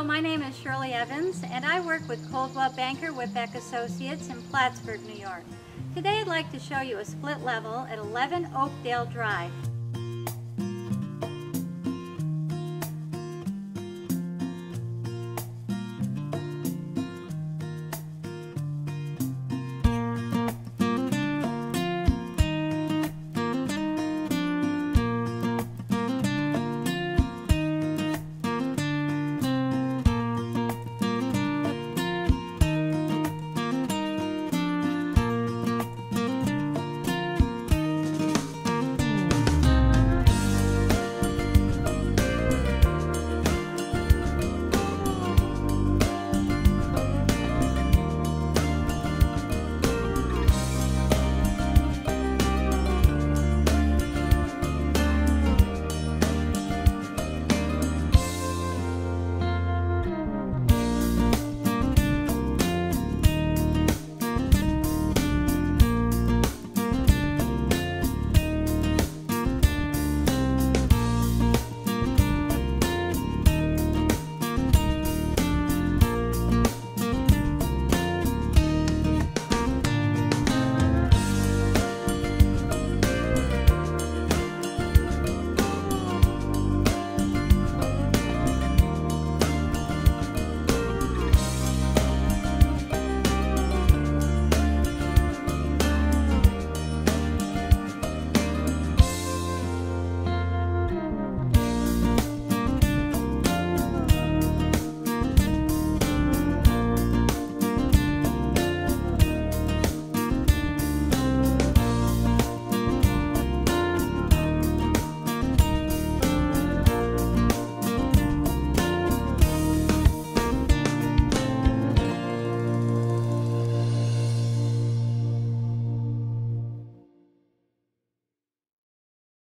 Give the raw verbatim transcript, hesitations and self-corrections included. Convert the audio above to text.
my name is Shirley Evans, and I work with Coldwell Banker Whitbeck Associates in Plattsburgh, New York. Today I'd like to show you a split level at eleven Oakdale Drive.